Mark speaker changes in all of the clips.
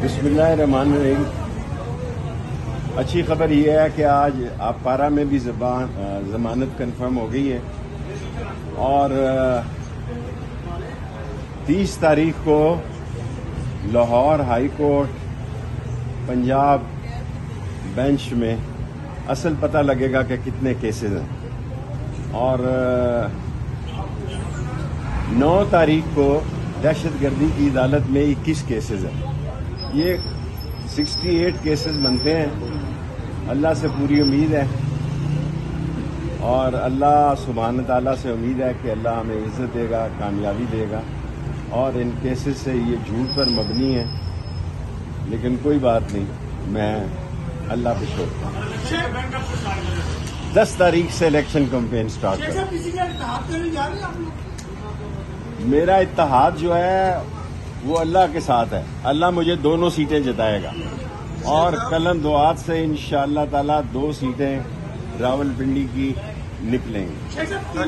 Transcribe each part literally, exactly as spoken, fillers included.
Speaker 1: बिस्मिल्लाहिर्रहमानिर्रहीम। अच्छी खबर यह है कि आज आप पारा में भी जमानत कंफर्म हो गई है और तीस तारीख को Lahore high court Punjab bench में असल पता लगेगा कि कितने केसेस हैं और नौ तारीख को दहशतगर्दी की अदालत में इक्कीस केसेस हैं। ये अड़सठ केसेस बनते हैं। अल्लाह से पूरी उम्मीद है और अल्लाह सुभान ताला से उम्मीद है कि अल्लाह हमें इज्जत देगा, कामयाबी देगा और इन केसेस से ये झूठ पर मबनी है, लेकिन कोई बात नहीं, मैं अल्लाह पे छोड़ता हूँ। दस तारीख से इलेक्शन कैंपेन स्टार्ट कर। मेरा इत्तेहाद जो है वो अल्लाह के साथ है। अल्लाह मुझे दोनों सीटें जिताएगा और कलम दुआत से इंशाअल्लाह ताला दो सीटें रावलपिंडी की निकलेंगी।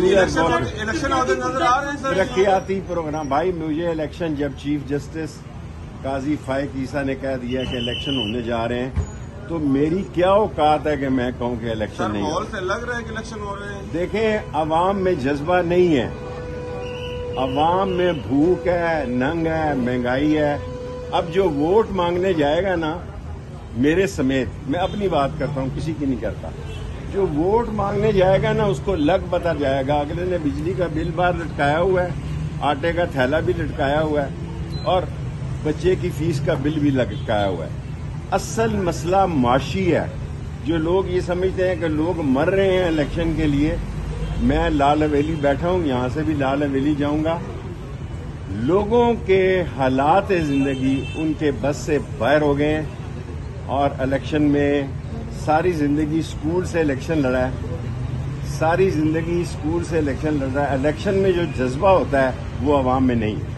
Speaker 1: तरक्याती प्रोग्राम भाई, मुझे इलेक्शन जब चीफ जस्टिस काजी फाइक ईसा ने कह दिया कि इलेक्शन होने जा रहे हैं तो मेरी क्या औकात है कि मैं कहूं कि इलेक्शन नहीं हो
Speaker 2: से लग रहा है कि इलेक्शन हो रहे हैं।
Speaker 1: देखें, अवाम में जज्बा नहीं है, अवाम में भूख है, नंग है, महंगाई है। अब जो वोट मांगने जाएगा ना, मेरे समेत, मैं अपनी बात करता हूं, किसी की नहीं करता, जो वोट मांगने जाएगा ना उसको लग पता जाएगा। अगले ने बिजली का बिल बाहर लटकाया हुआ है, आटे का थैला भी लटकाया हुआ है और बच्चे की फीस का बिल भी लटकाया हुआ है। असल मसला माशी है। जो लोग ये समझते हैं कि लोग मर रहे हैं इलेक्शन के लिए, मैं लाल हवेली बैठा हूं, यहां से भी लाल हवेली जाऊंगा। लोगों के हालात जिंदगी उनके बस से बाहर हो गए हैं और इलेक्शन में सारी जिंदगी स्कूल से इलेक्शन लड़ा है, सारी जिंदगी स्कूल से इलेक्शन लड़ रहा है। इलेक्शन में जो जज्बा होता है वो अवाम में नहीं है।